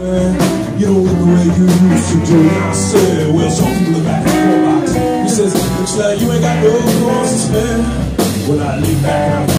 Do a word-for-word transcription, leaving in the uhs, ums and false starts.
man, you don't look the way you used to do. I said, well, some people look back at the box. He says, looks like you ain't got no cause to spend. When I lean back,